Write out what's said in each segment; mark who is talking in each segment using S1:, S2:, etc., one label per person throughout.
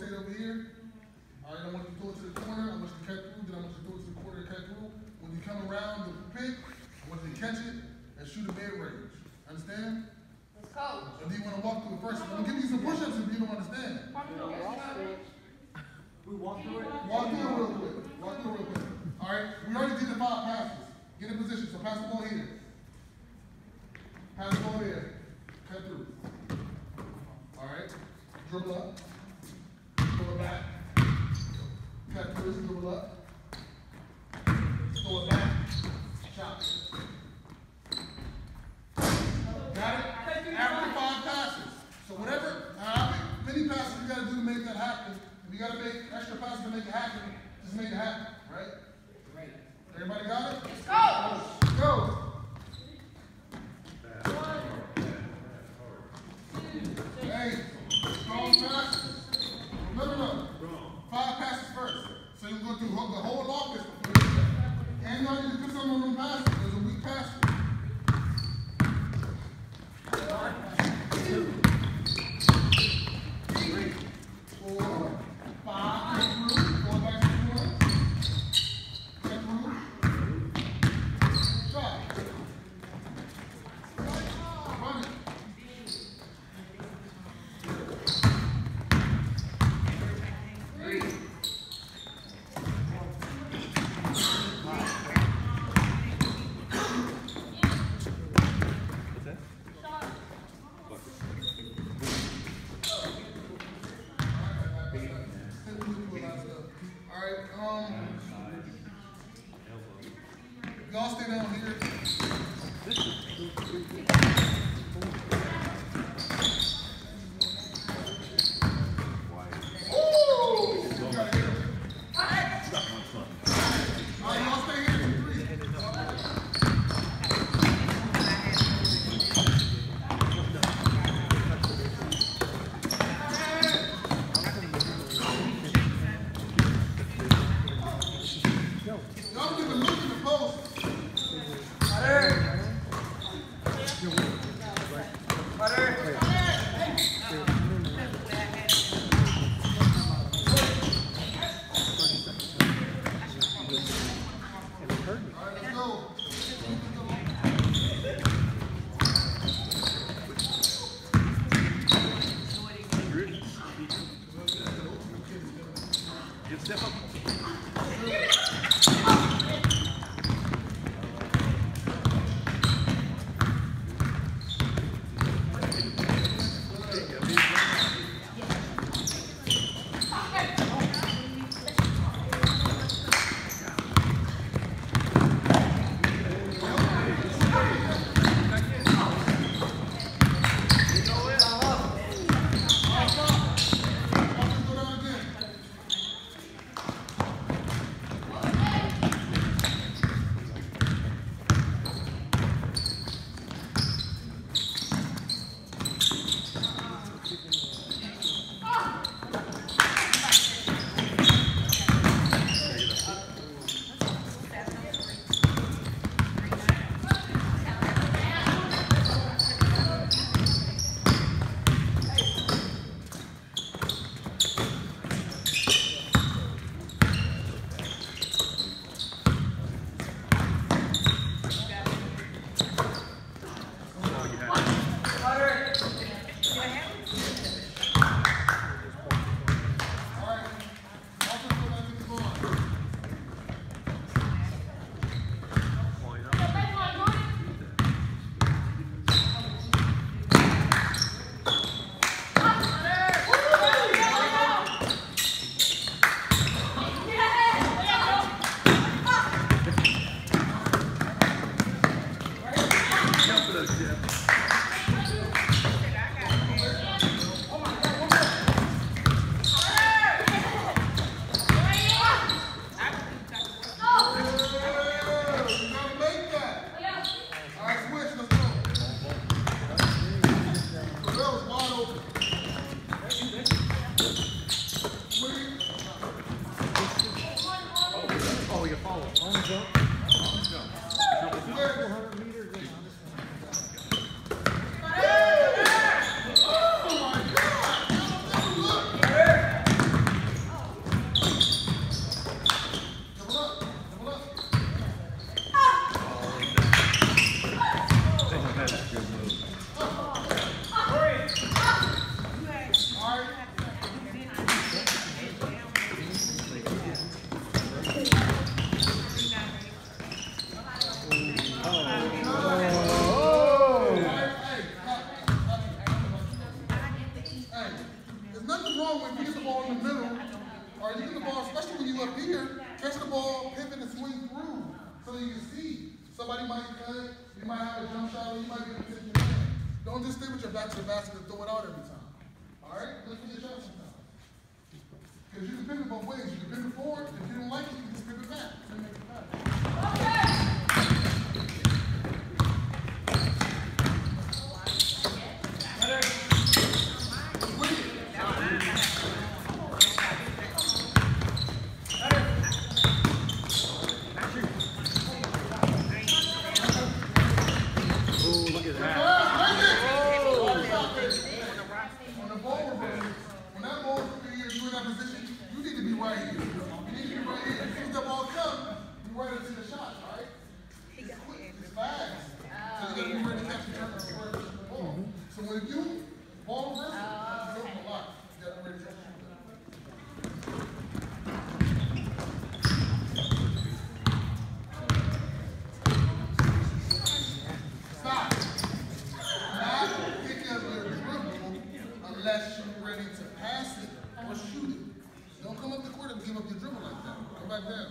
S1: rotate over here. All right, I want you to throw it to the corner. I want you to cut through. Then I want you to throw it to the corner and cut through. When you come around the pick, I want you to catch it and shoot a mid-range. Understand?
S2: Let's go.
S1: And then you want to walk through it first. I'm going to give you some push-ups if you don't understand.
S3: We walk through it?
S1: Walk through it real quick. Walk through it real quick. All right, we already did the 5 passes. Get in position, so pass the ball here. Pass the ball there. Cut through. All right, dribble up. Throw it back. Cut through, dribble up. Throw it back. Shot. Got it? After 5 passes. So whatever, how many passes you got to do to make that happen, if you got to make extra passes to make it happen, just make it happen, right?
S3: Right.
S1: Everybody got it?
S2: Let's go.
S1: Go. Hey, strong passes. No. 5 passes first. So you go through the whole offense before you do that. And you need to put something on them passes. There's a weak pass. 2, 3, 4, 5. Get through. Going back to the corner. Get through. Shot. Run it. Y'all stay down here.
S4: Step up.
S1: up here, catch the ball, pivot, and swing through so you can see. Somebody might cut, you might have a jump shot, or you might get a tip in your hand. Don't just stay with your back to the basket and throw it out every time. All right? Look for your shot sometimes. Because you can pivot both ways. You can pivot forward. If you don't like it, you can just pivot back. And make it back.
S2: Okay.
S1: Unless you're ready to pass it or shoot it. Don't come up the court and give up your dribble like that. Come back down.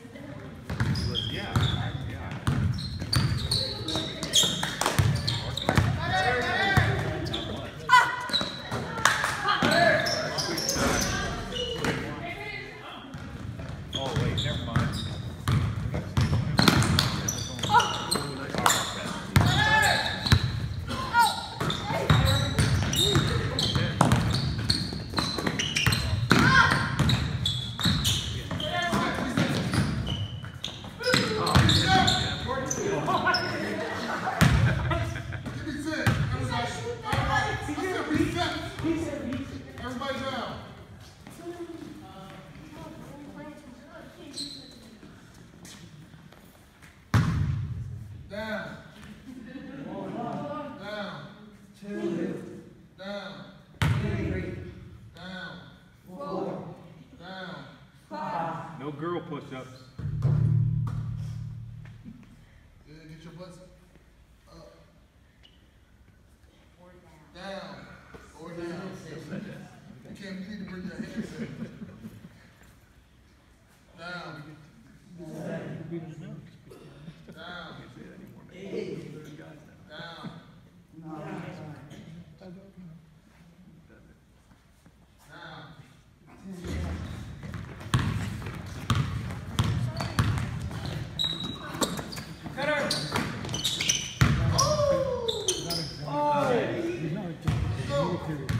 S3: Oh, wait, never mind.
S1: Everybody down. Down. Down. Down. Down. Down.
S3: No girl push-ups.
S1: Get your butts up. Down. Or down. You need to bring your hands in. Down. Down. Down. Cutter! Oh!